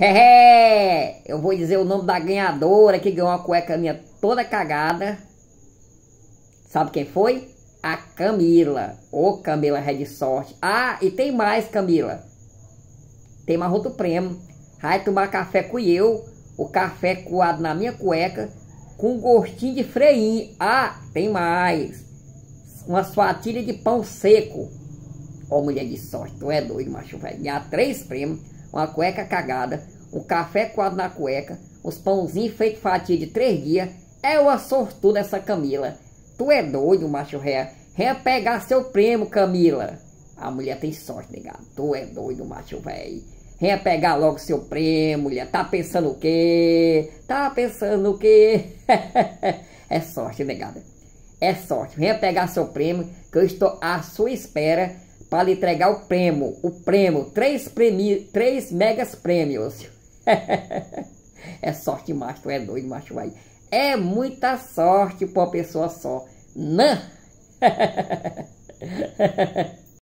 Eu vou dizer o nome da ganhadora que ganhou uma cueca minha toda cagada. Sabe quem foi? A Camila. Ô, Camila é de sorte. Ah, e tem mais, Camila. Tem mais outro prêmio. Vai tomar café com eu. O café coado na minha cueca com gostinho de freinho. Ah, tem mais. Umas fatias de pão seco. Ó, mulher de sorte. Tu é doido, macho velho. Ganhar 3 prêmios. Uma cueca cagada. Um café coado na cueca. Os pãozinhos feitos fatia de 3 dias. É uma sortuda essa Camila. Tu é doido, macho ré. Venha pegar seu prêmio, Camila. A mulher tem sorte, negado. Tu é doido, macho velho. Venha pegar logo seu prêmio, mulher. Tá pensando o quê? Tá pensando o quê? É sorte, negada. É sorte. Venha pegar seu prêmio, que eu estou à sua espera para lhe entregar o prêmio. O prêmio. 3 megas prêmios. É sorte, macho. Tu é doido, macho velho. É muita sorte para uma pessoa só. Não!